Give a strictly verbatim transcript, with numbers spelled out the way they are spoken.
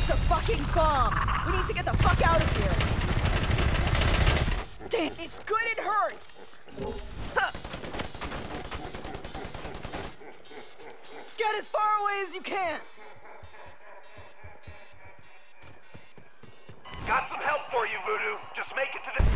It's a fucking bomb! We need to get the fuck out of here! Damn, it's good it hurts! Huh. Get as far away as you can! Got some help for you, Voodoo. Just make it to the